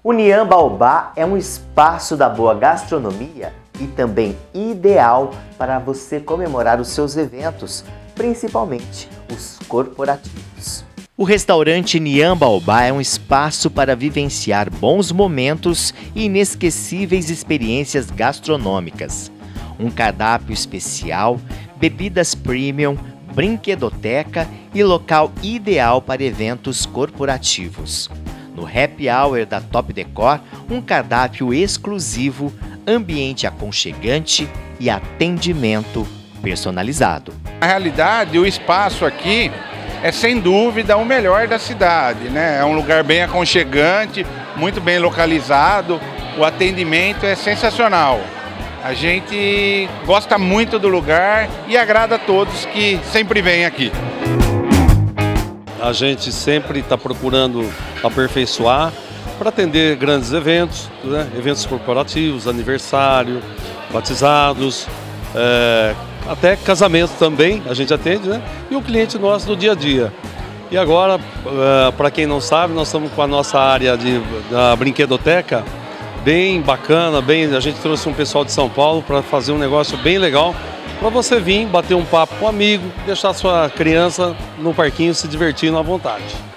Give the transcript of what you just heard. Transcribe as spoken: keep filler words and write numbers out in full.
O Nian Baobá é um espaço da boa gastronomia e também ideal para você comemorar os seus eventos, principalmente os corporativos. O restaurante Nian Baobá é um espaço para vivenciar bons momentos e inesquecíveis experiências gastronômicas. Um cardápio especial, bebidas premium, brinquedoteca e local ideal para eventos corporativos. No Happy Hour da Top Decor, um cardápio exclusivo, ambiente aconchegante e atendimento personalizado. Na realidade, o espaço aqui é sem dúvida o melhor da cidade, né? É um lugar bem aconchegante, muito bem localizado, o atendimento é sensacional. A gente gosta muito do lugar e agrada a todos que sempre vêm aqui. A gente sempre está procurando aperfeiçoar para atender grandes eventos, né? Eventos corporativos, aniversário, batizados, é, até casamento também a gente atende, né? E o cliente nosso do dia a dia. E agora, é, para quem não sabe, nós estamos com a nossa área de, da brinquedoteca bem bacana, bem, a gente trouxe um pessoal de São Paulo para fazer um negócio bem legal, para você vir, bater um papo com um amigo, deixar sua criança no parquinho se divertindo à vontade.